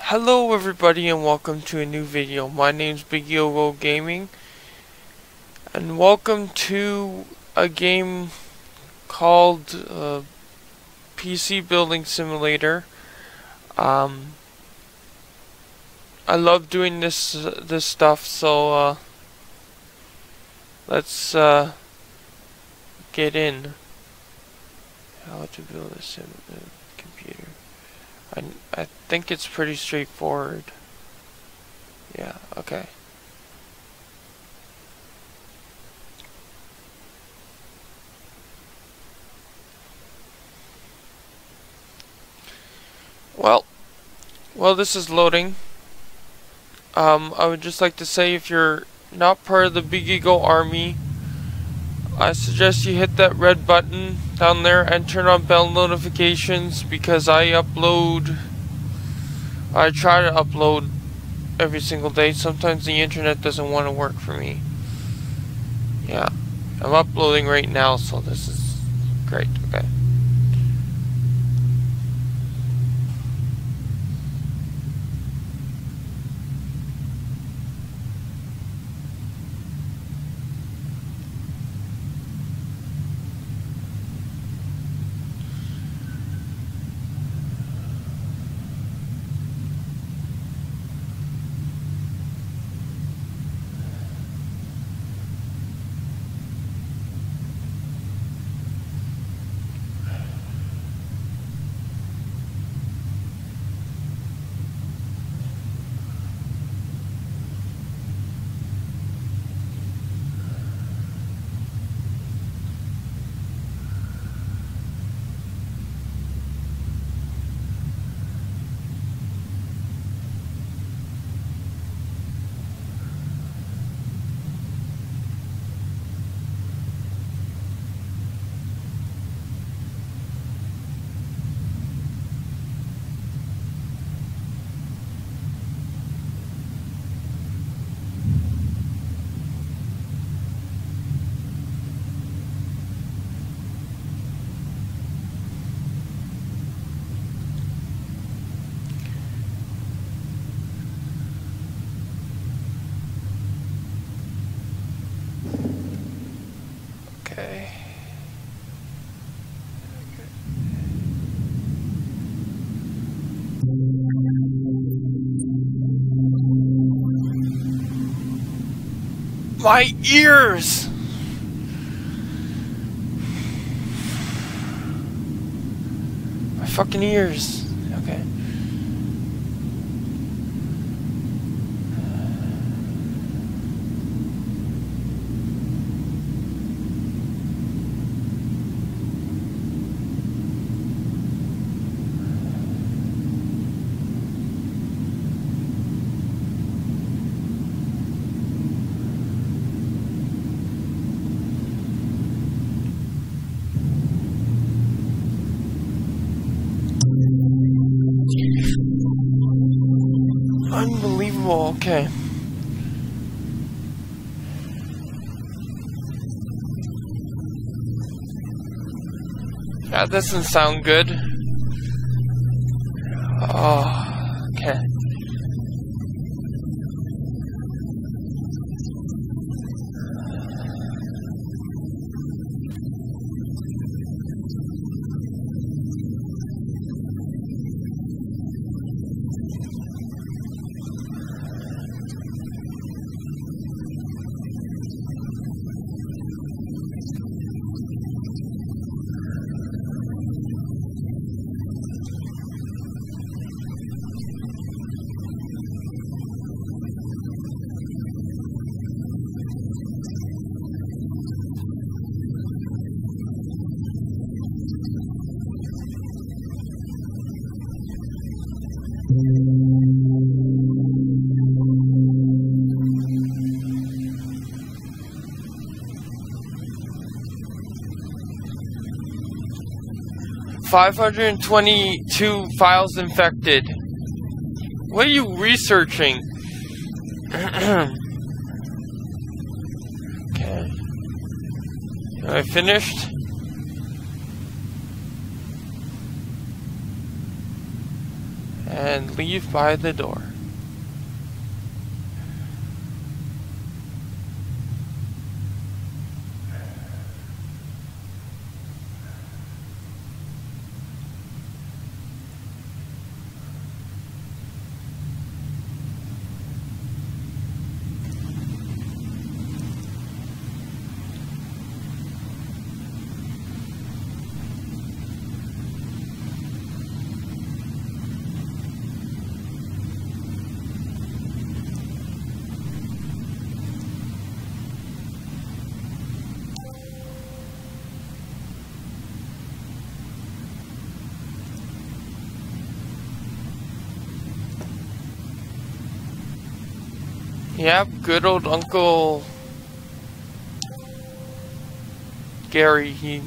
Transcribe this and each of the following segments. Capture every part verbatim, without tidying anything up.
Hello everybody and welcome to a new video. My name's BigYoGo Gaming and welcome to a game called uh, P C Building Simulator. Um, I love doing this uh, this stuff, so uh, let's uh, get in. How to build a sim uh, computer. I, I think it's pretty straightforward. Yeah, okay. Well, well, this is loading. Um, I would just like to say, if you're not part of the BigYoGo army, I suggest you hit that red button down there and turn on bell notifications, because I upload, I try to upload every single day. Sometimes the internet doesn't want to work for me. Yeah, I'm uploading right now, so this is great. Okay. Okay. My ears! My fucking ears. Okay. Unbelievable. Okay. That doesn't sound good. Oh, okay. five hundred twenty-two files infected. What are you researching? Okay. Am I finished? and leave by the door. Yep, good old Uncle Gary, he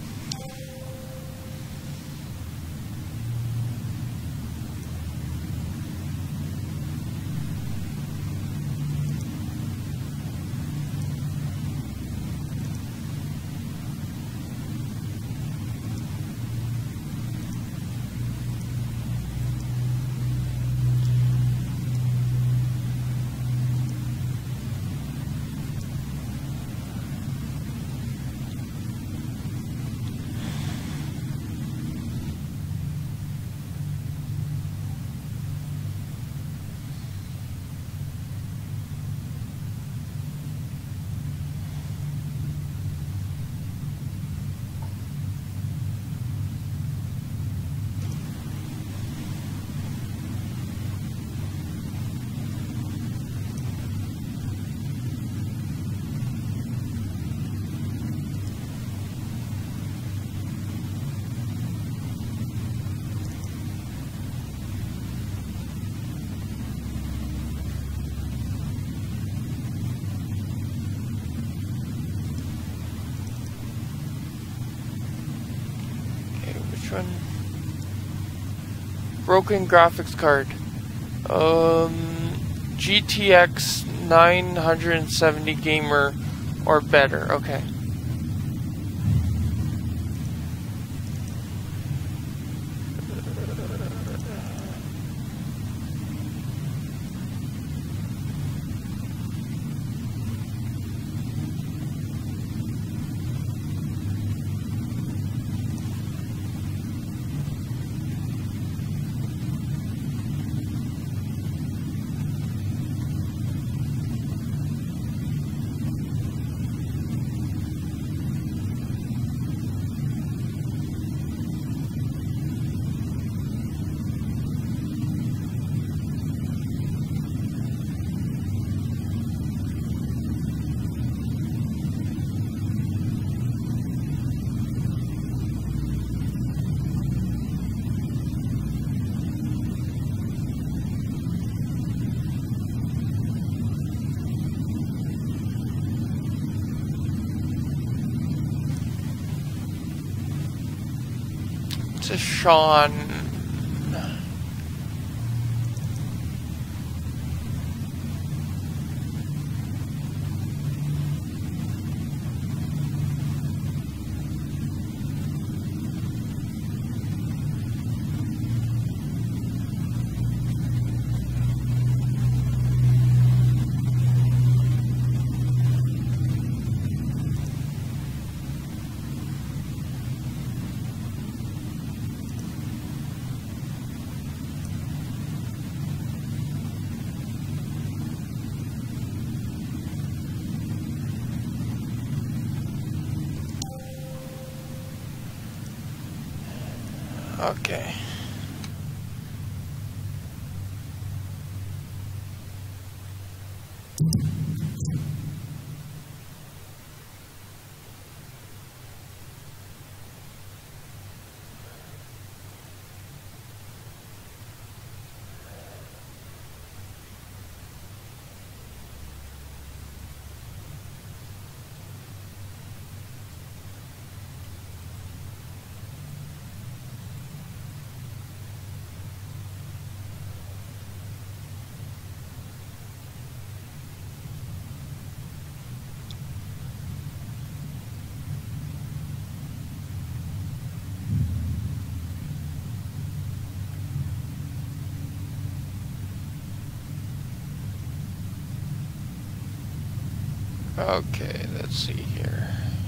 one. Broken graphics card. Um, G T X nine seventy gamer or better. Okay. To Sean. Okay. Okay, let's see here.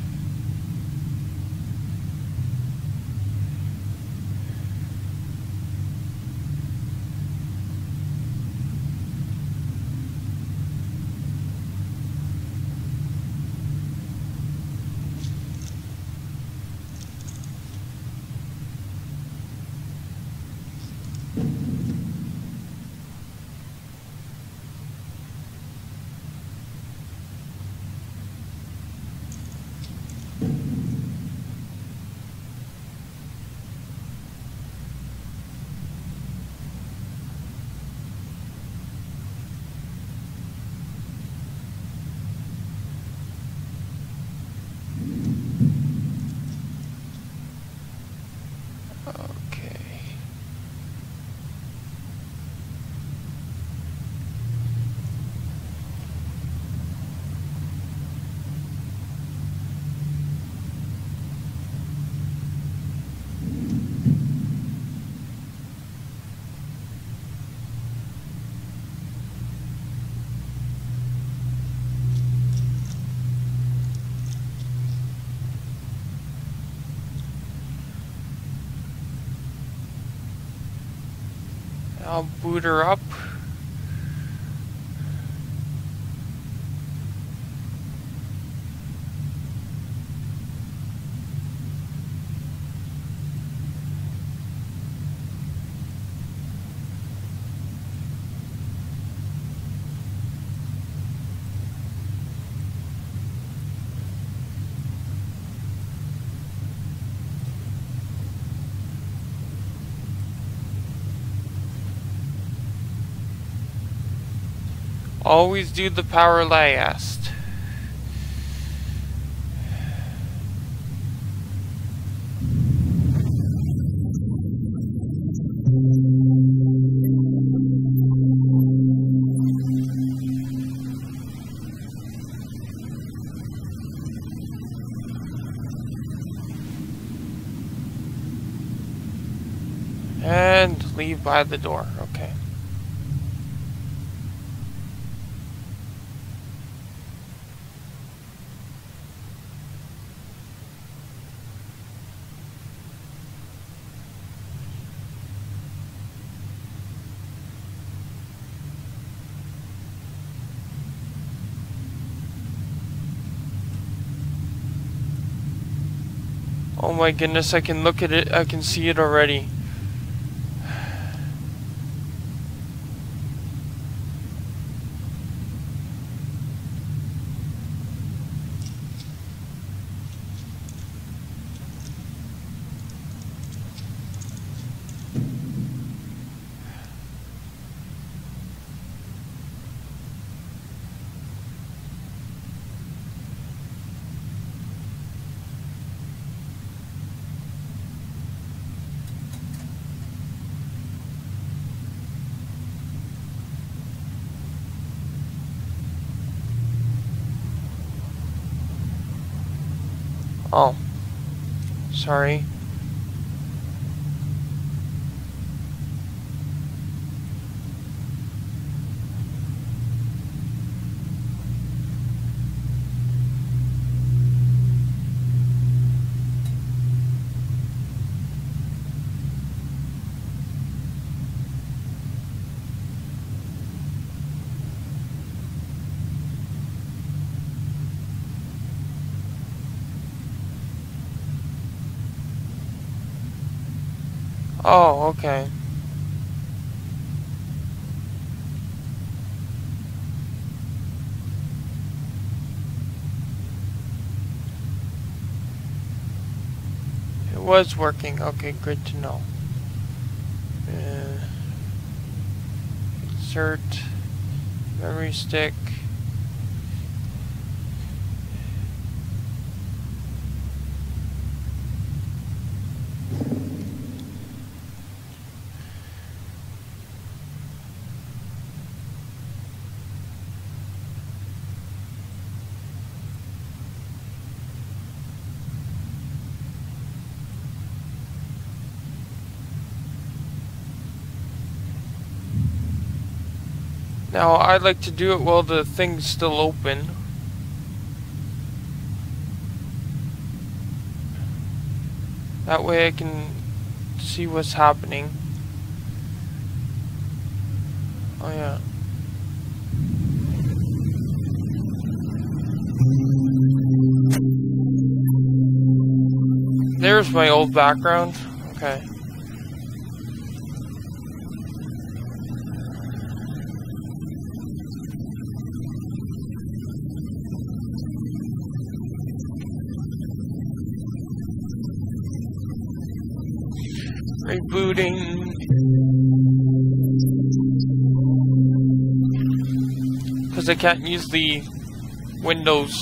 I'll boot her up. Always do the power last. And leave by the door, okay. Oh my goodness, I can look at it, I can see it already. Oh, sorry. Oh, okay. It was working. Okay, good to know. Uh, insert memory stick. Now, I'd like to do it while the thing's still open. That way I can see what's happening. Oh yeah. There's my old background. Okay. Rebooting. Because I can't use the Windows.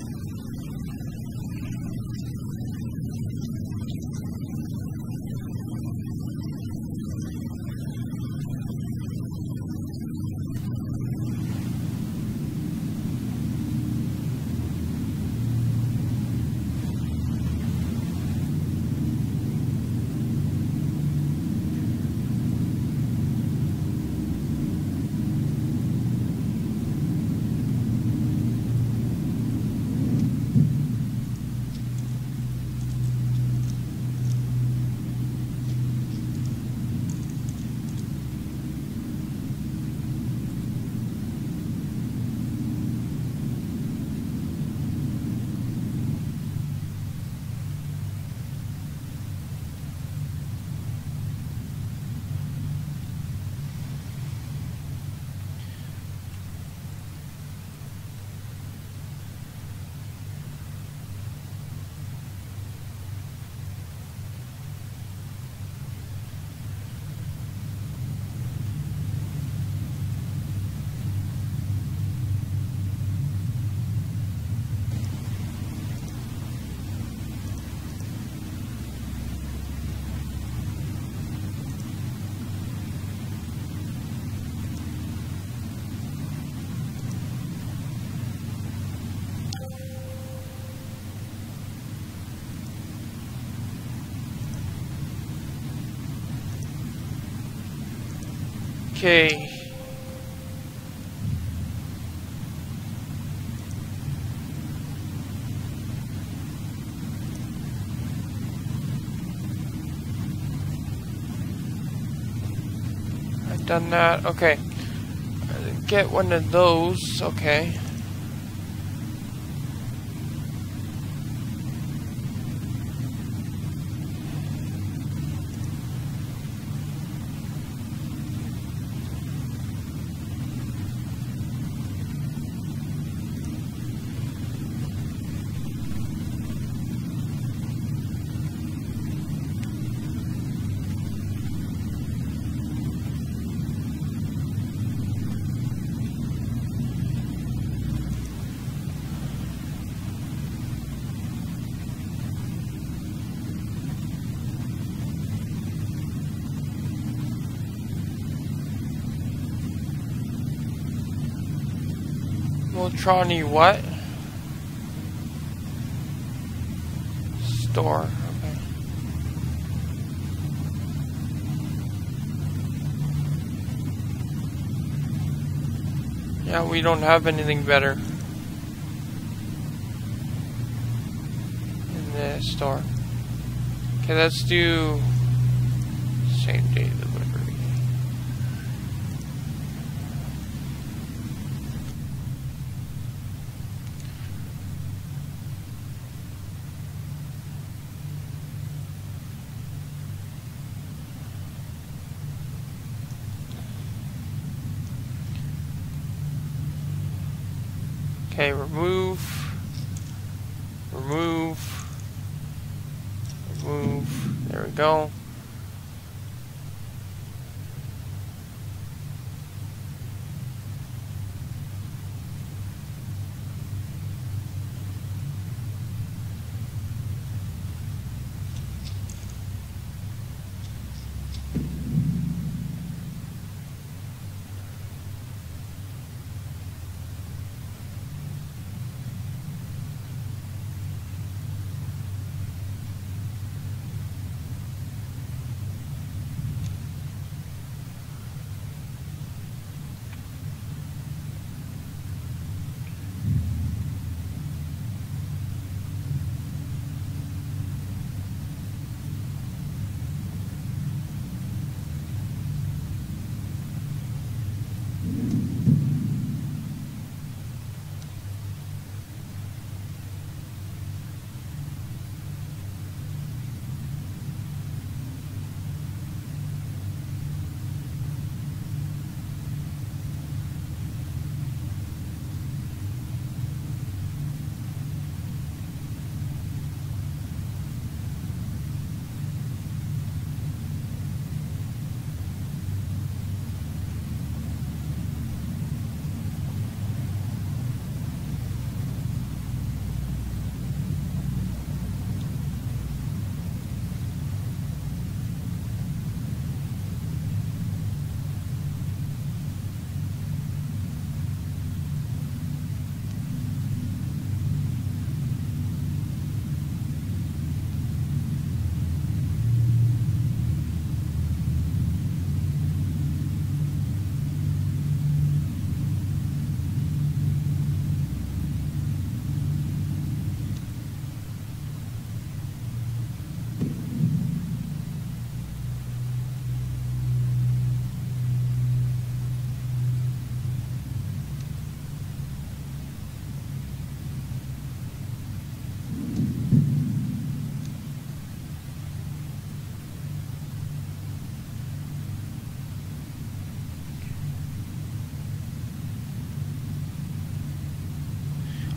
Okay. I've done that. Okay. Get one of those. Okay. Moltrani what? Store. Okay. Yeah, we don't have anything better in the store. Okay, let's do same day delivery. Okay, remove, remove, remove, there we go.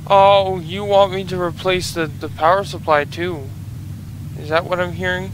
Oh, you want me to replace the, the power supply too? Is that what I'm hearing?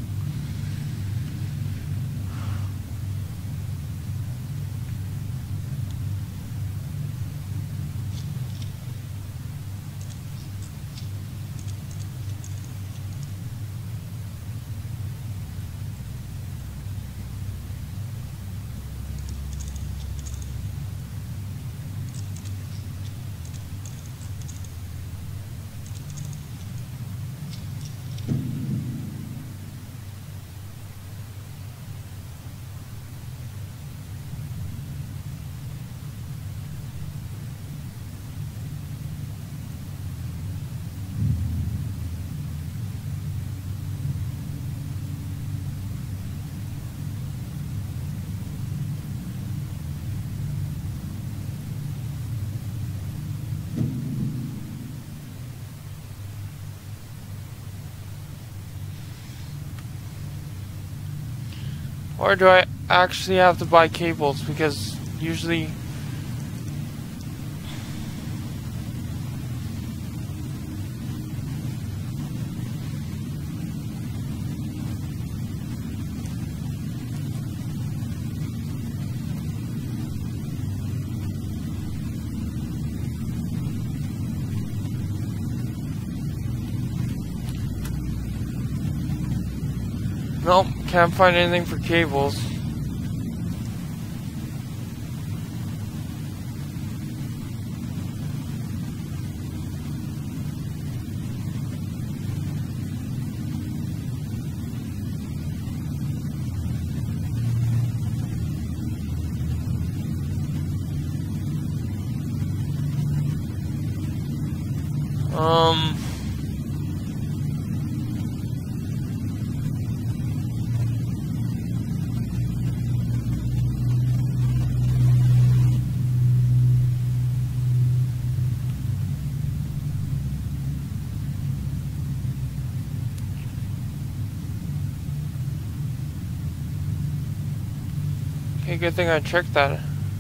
Or do I actually have to buy cables? Because usually... Nope, can't find anything for cables. Um... Okay, good thing I checked that.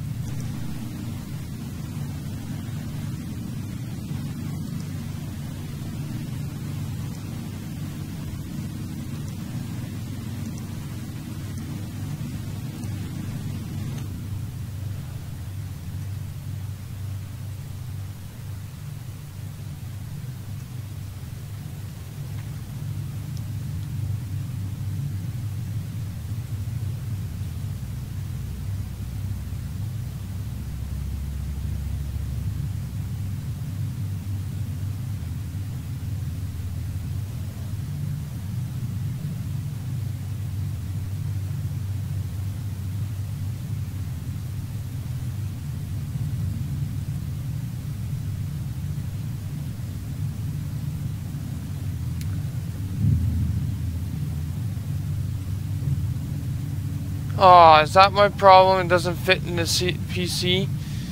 Oh, is that my problem? It doesn't fit in the C P C?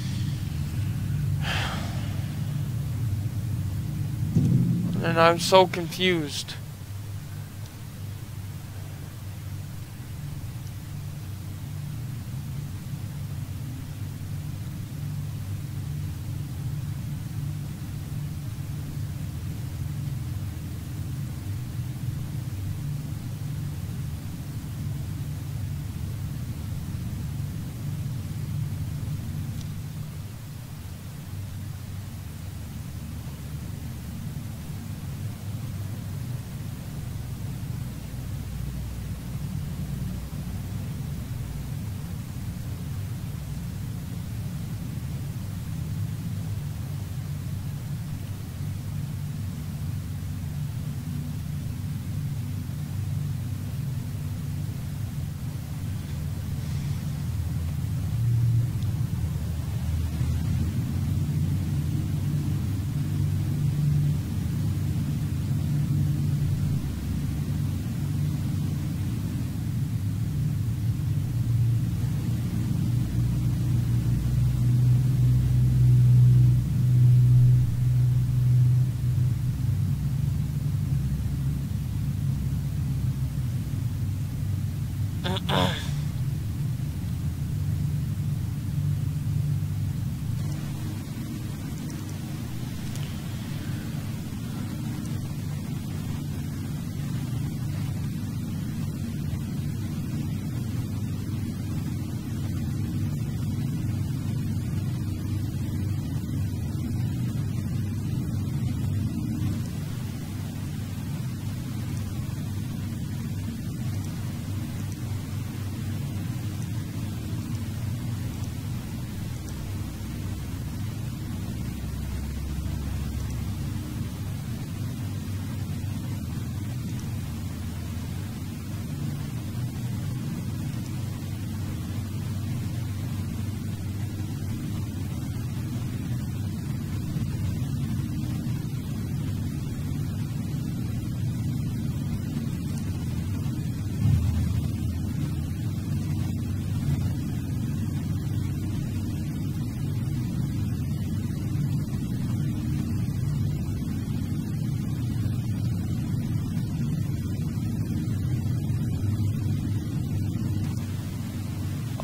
And I'm so confused.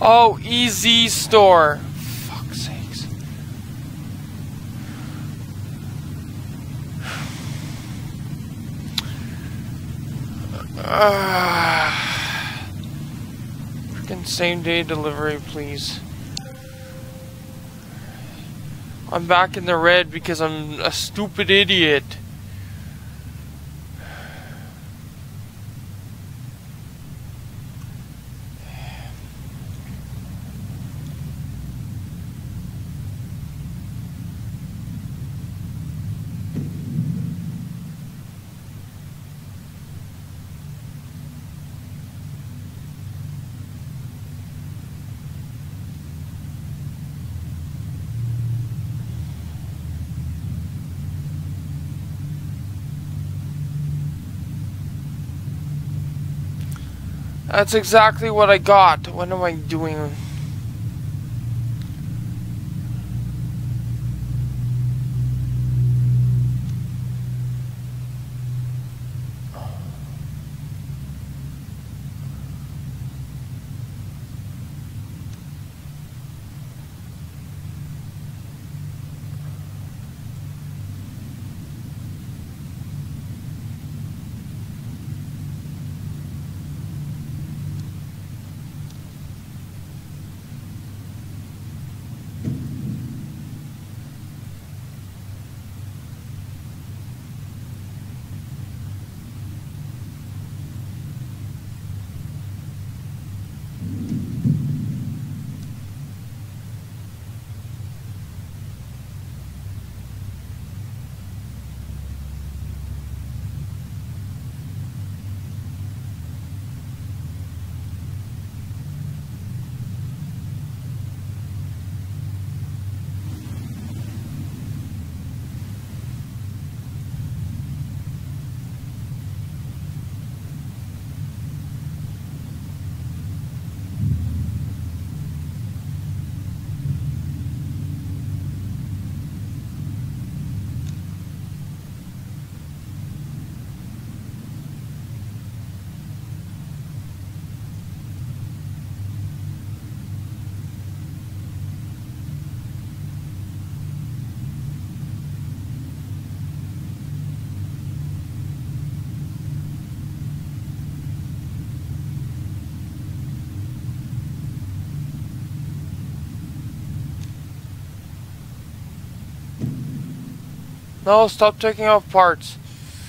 Oh, E Z store. Fuck's sakes. Uh, freaking same day delivery, please. I'm back in the red because I'm a stupid idiot. That's exactly what I got. What am I doing? No, stop taking off parts.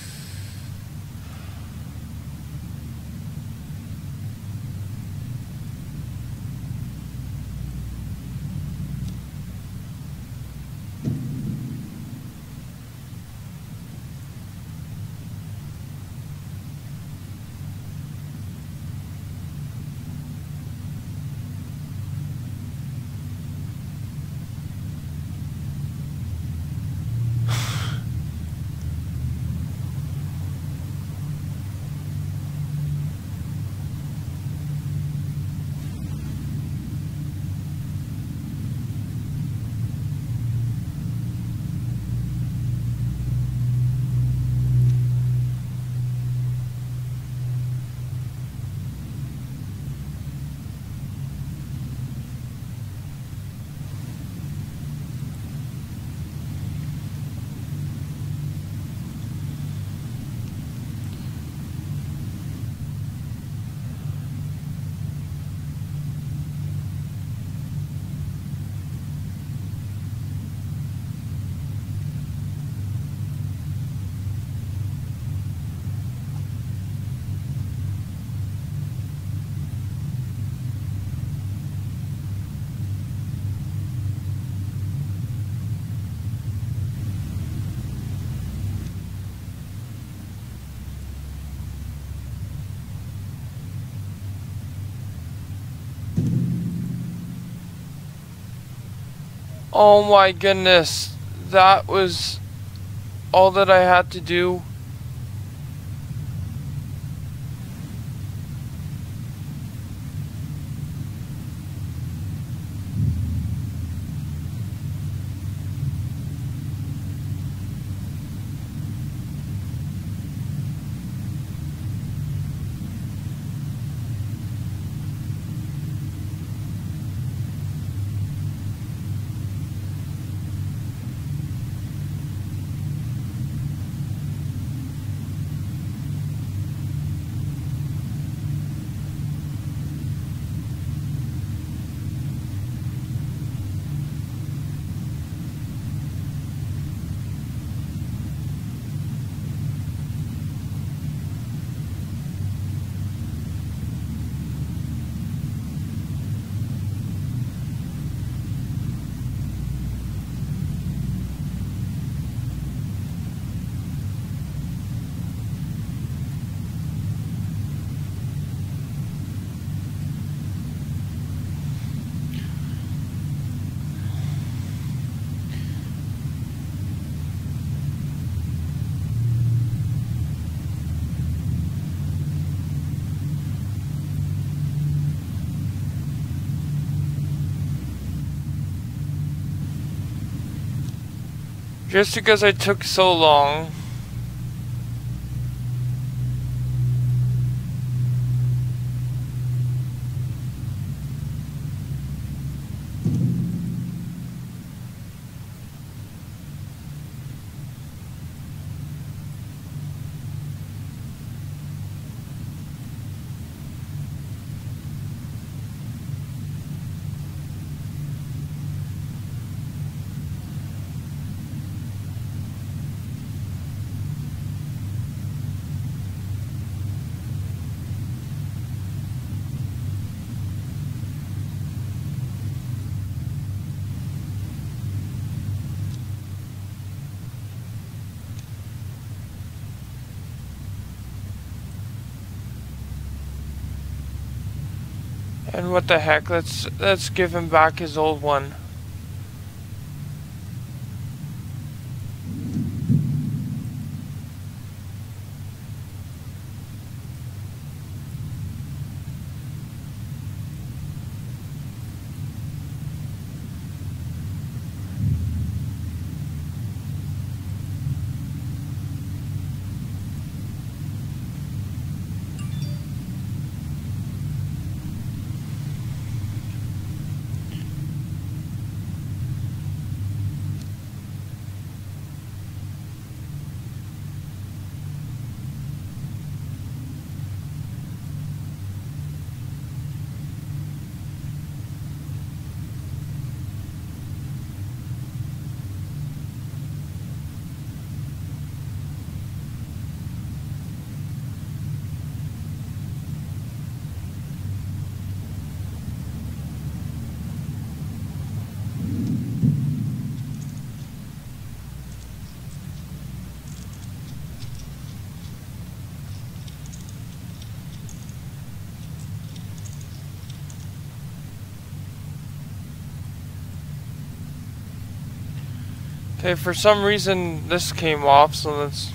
Oh my goodness, that was all that I had to do. Just because I took so long. And what the heck, let's let's give him back his old one. Okay, for some reason this came off, so let's...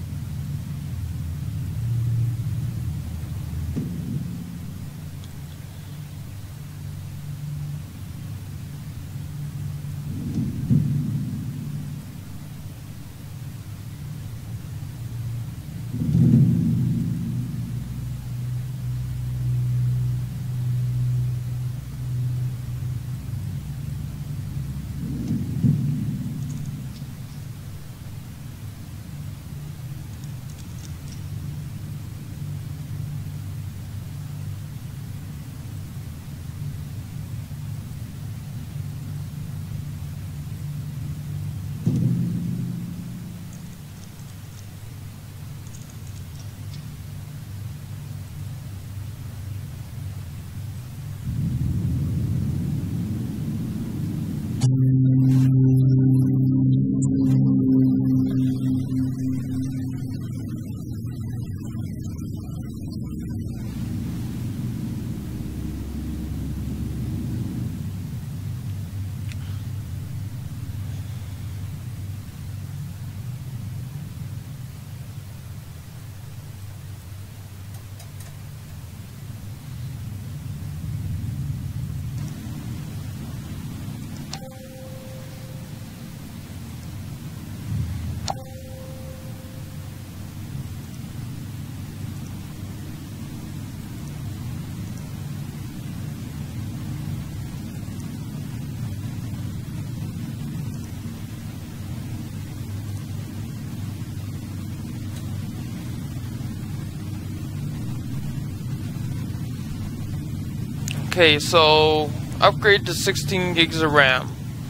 Okay, so upgrade to sixteen gigs of RAM.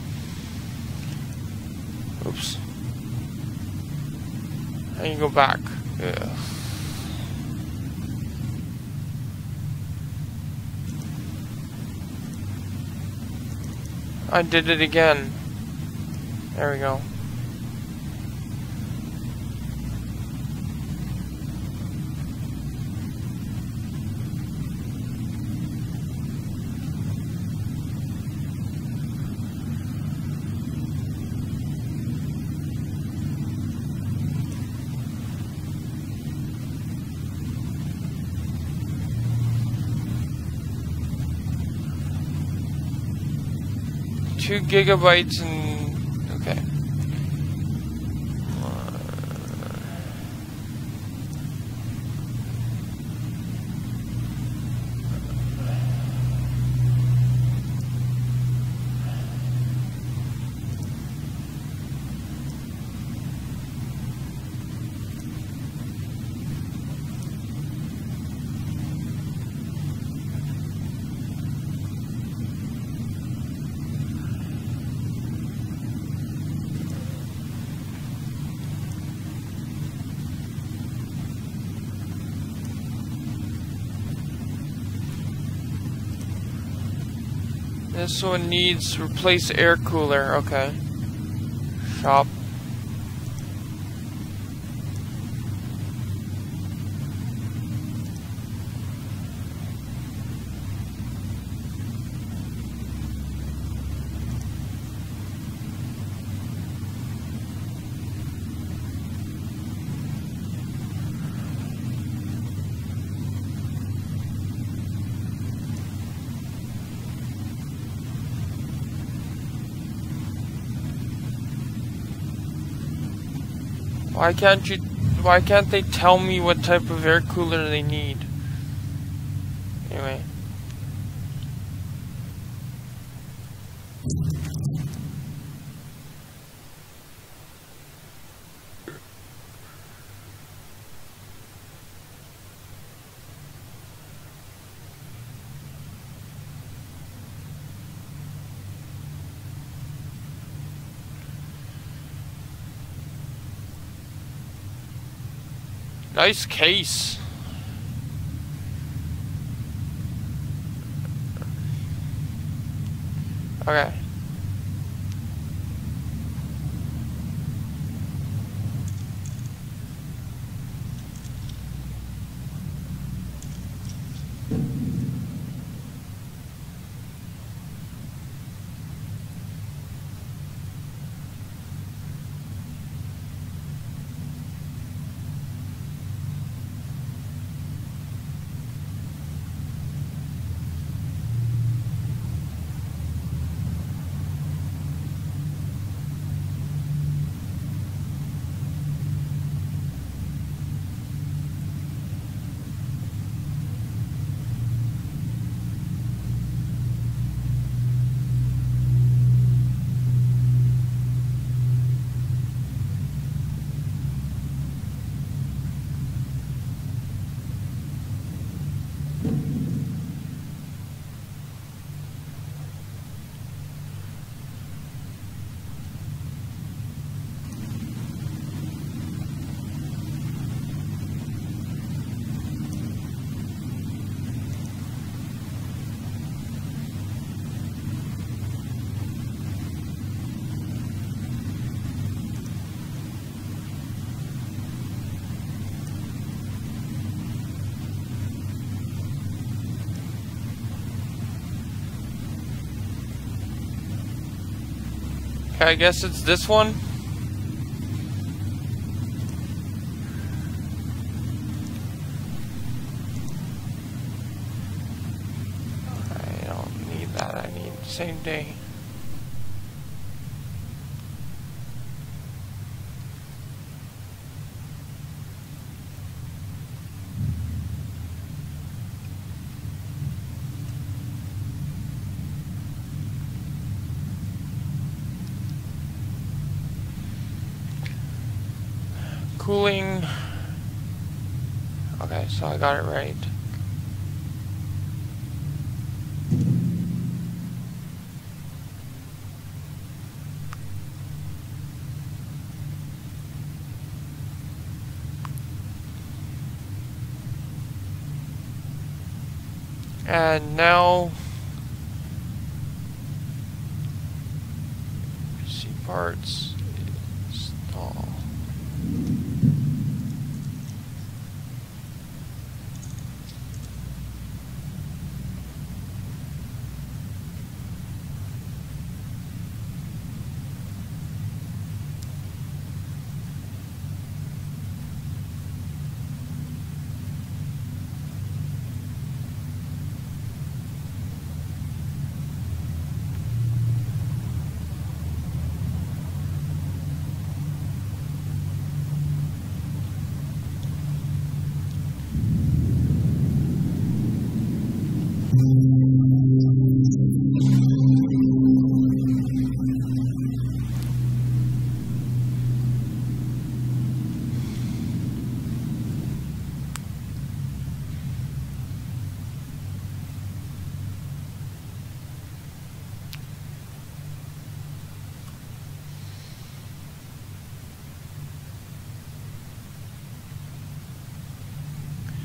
Oops. I can go back. Yeah. I did it again. There we go. Two gigabytes and okay. This one needs replace air cooler. Okay. Shop. Why can't you, why can't they tell me what type of air cooler they need? Anyway. Nice case. Okay. I guess it's this one. I don't need that. I need same day. Cooling. Okay, so I got it right. And now see parts install.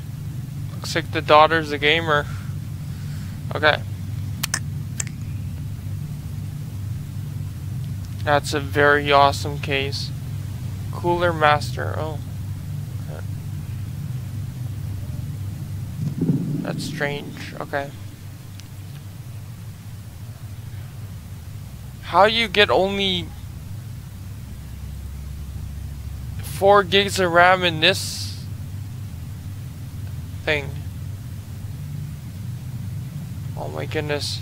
Looks like the daughter's a gamer. Okay. That's a very awesome case. Cooler Master. Oh. That's strange. Okay. How you get only four gigs of RAM in this thing? Oh my goodness.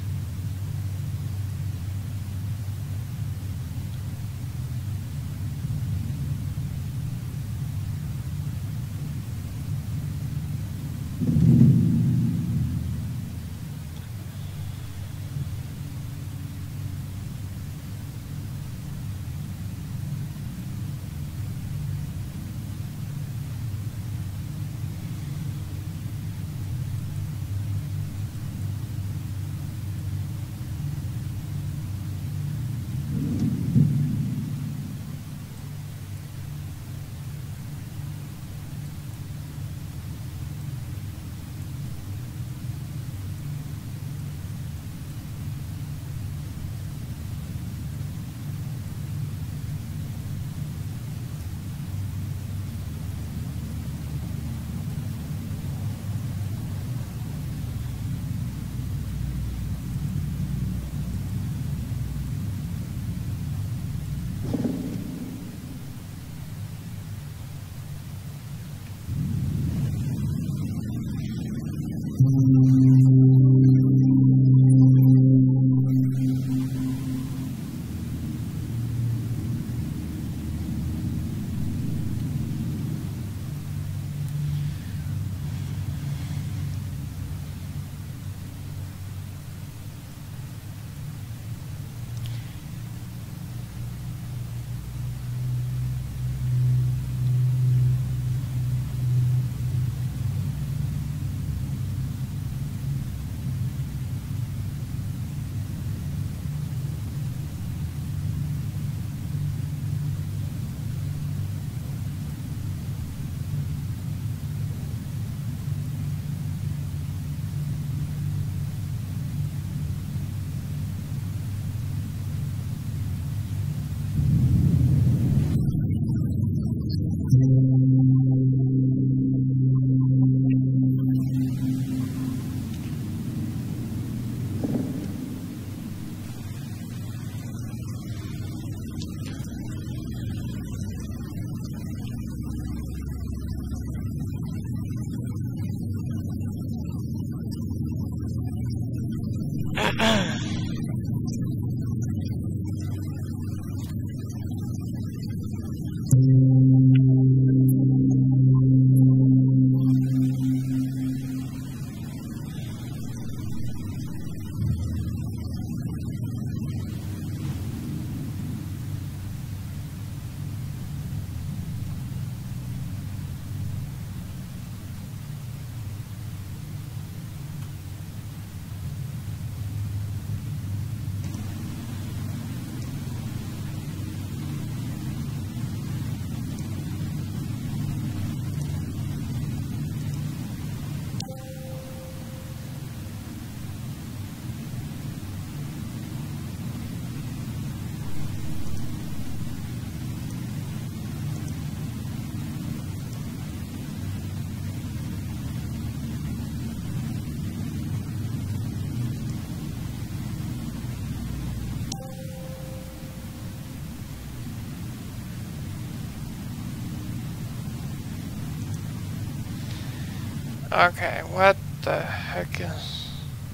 Okay, what the heck is...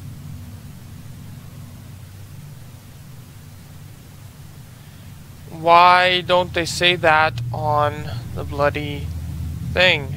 Why don't they say that on the bloody thing?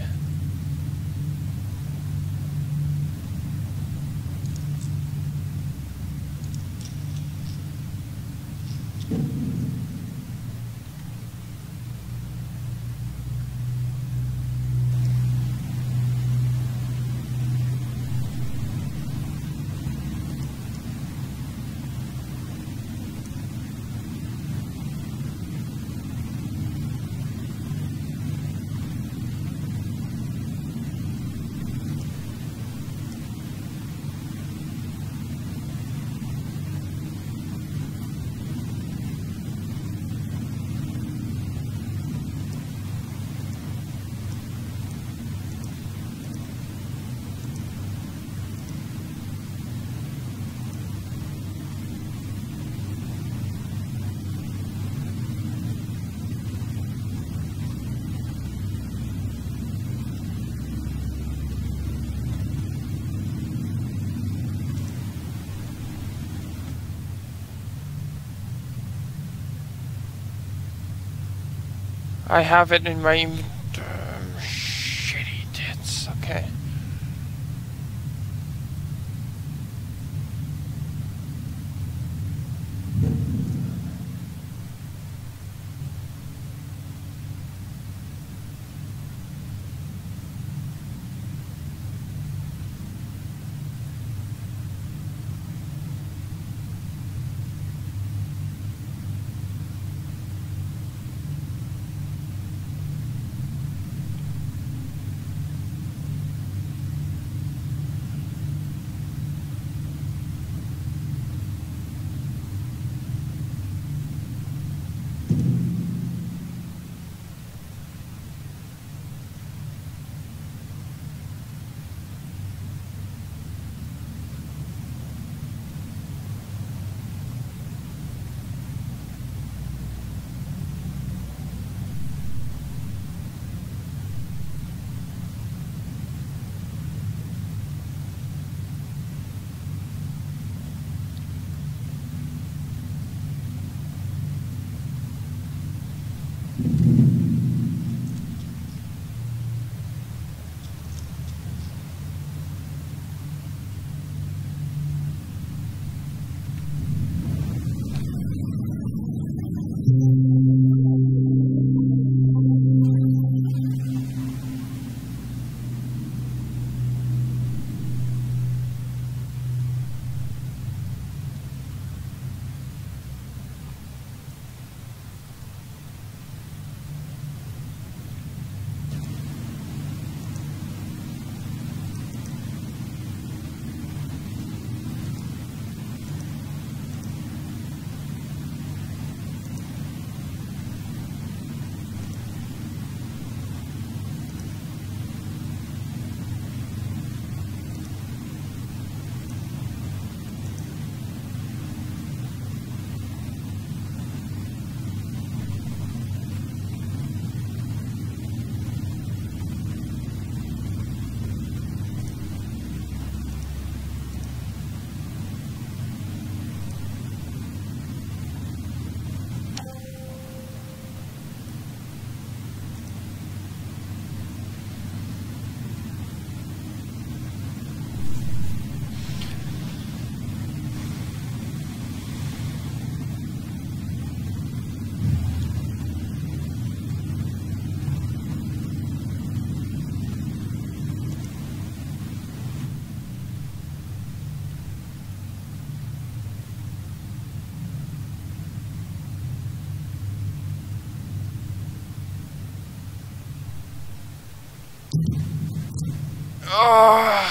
I have it in my um, shitty tits. Okay. Oh.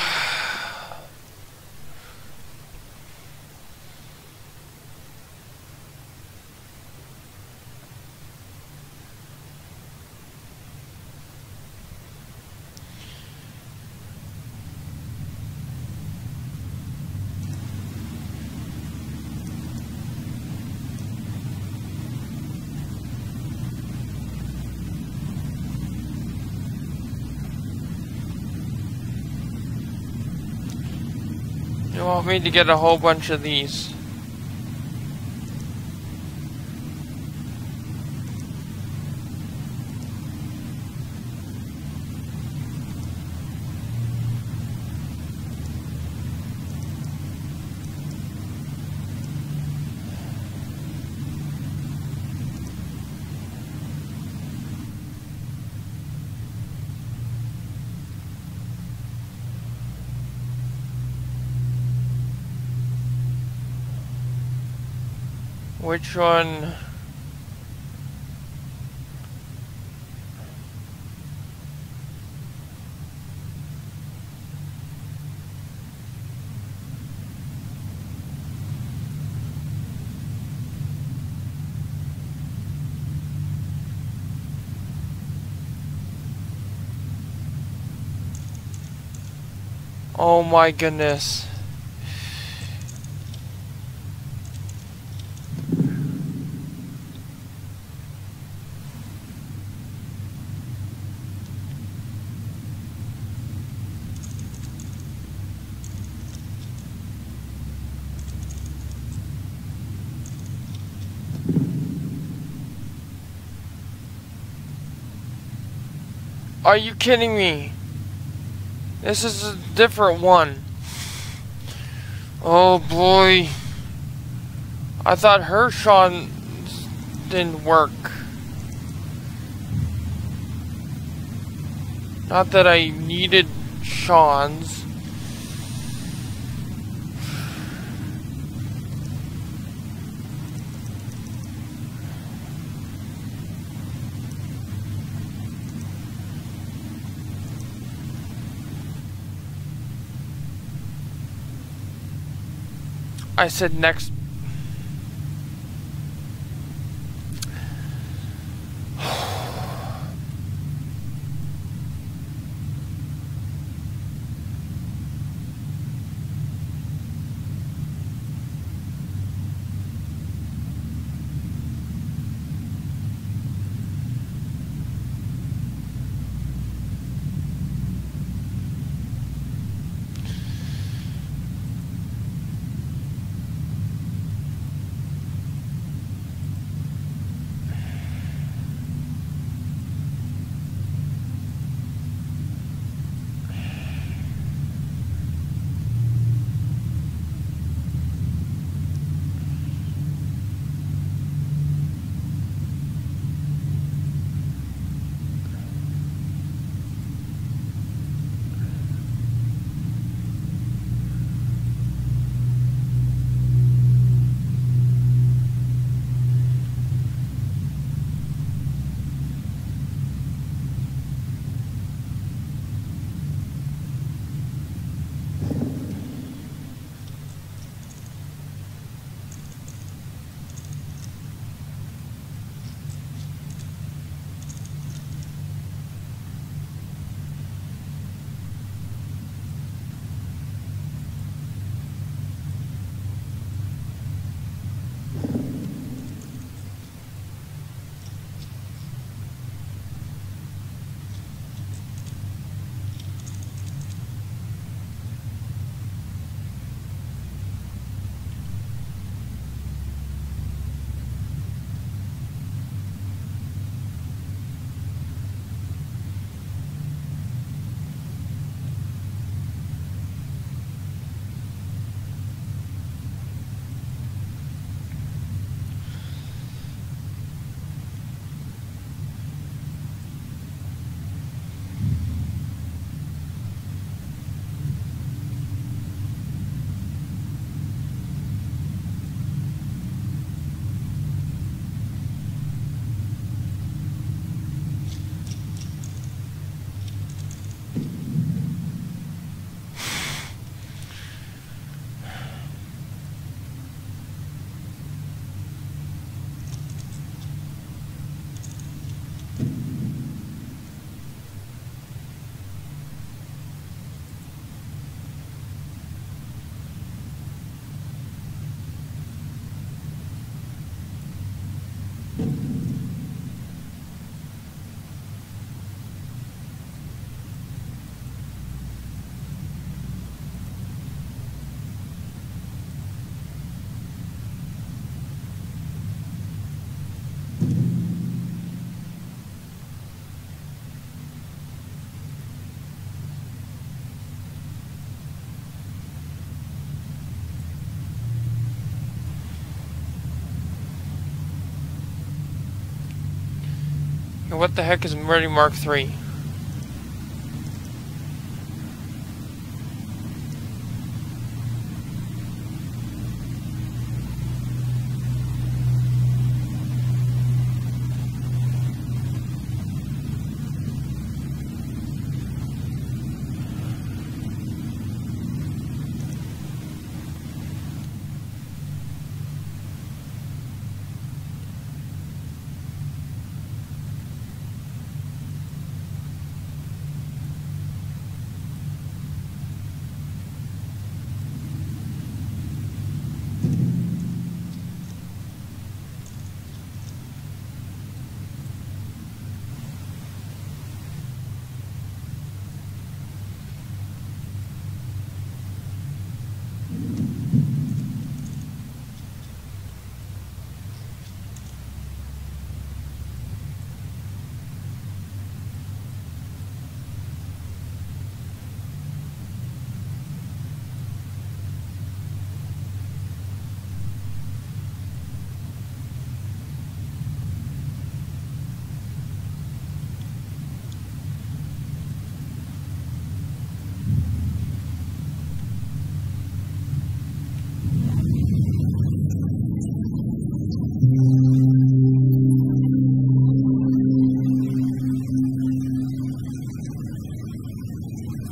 You want me to get a whole bunch of these? Which one? Oh my goodness. Are you kidding me? This is a different one. Oh boy. I thought her Sean didn't work. Not that I needed Sean's. I said next. And what the heck is Murdy Mark three?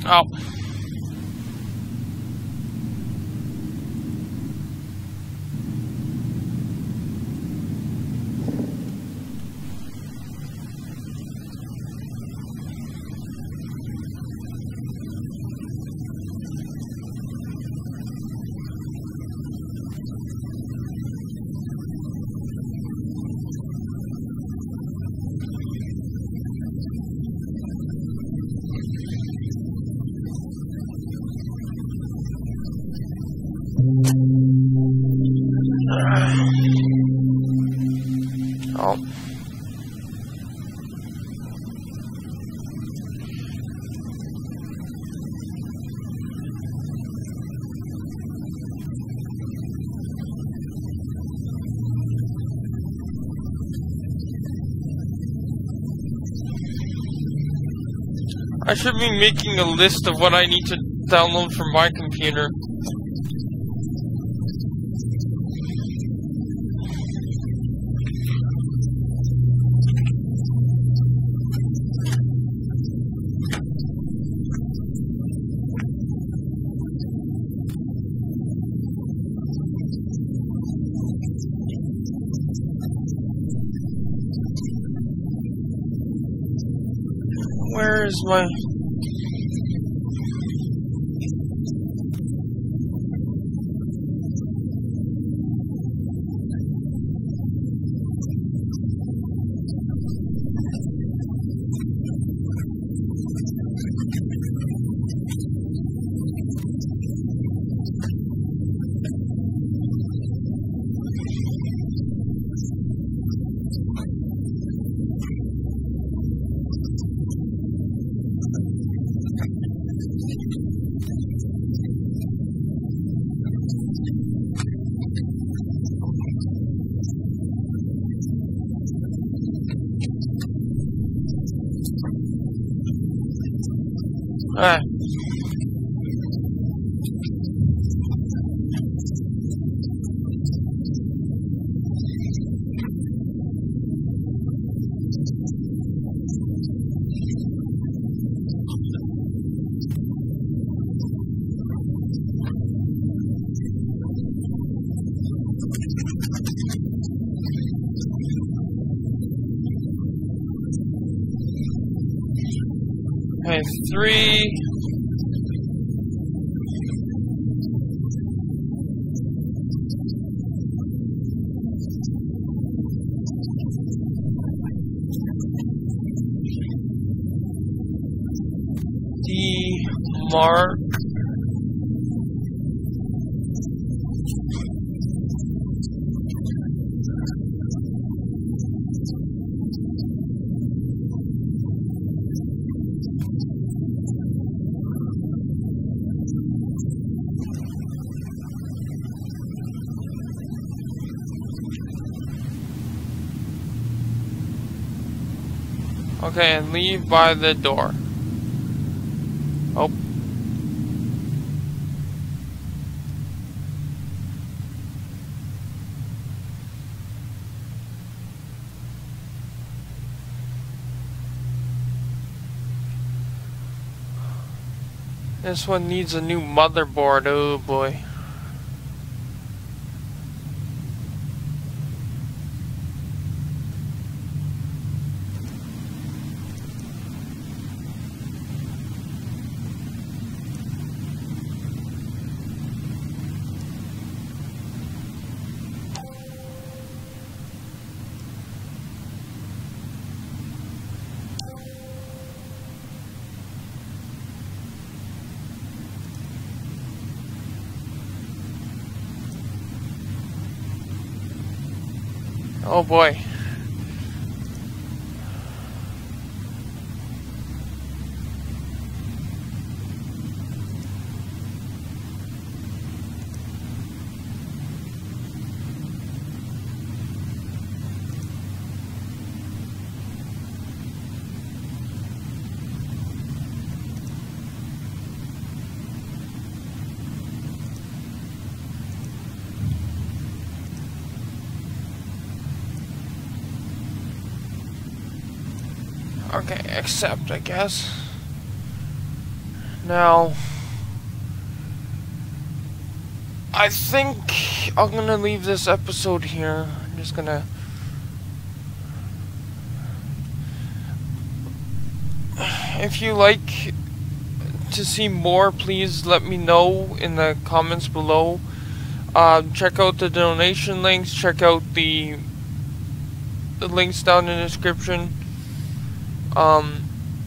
Oh. Oh. I should be making a list of what I need to download from my computer. Where is my... Ah. Okay, three. D mark. Okay, and leave by the door. Oh. This one needs a new motherboard, oh boy. Oh boy. Okay, accept, I guess. Now, I think I'm gonna leave this episode here. I'm just gonna if you like to see more, please let me know in the comments below. Uh, check out the donation links, check out the the links down in the description. Um,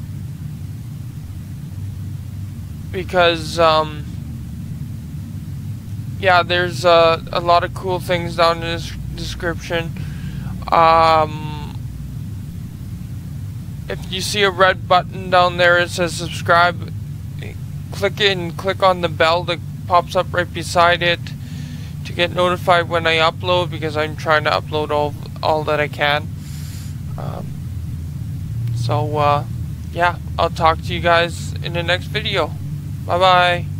because, um, yeah, there's uh, a lot of cool things down in this description. Um, if you see a red button down there, it says subscribe. Click it and click on the bell that pops up right beside it to get notified when I upload, because I'm trying to upload all all that I can. Um, so uh, yeah, I'll talk to you guys in the next video. Bye bye.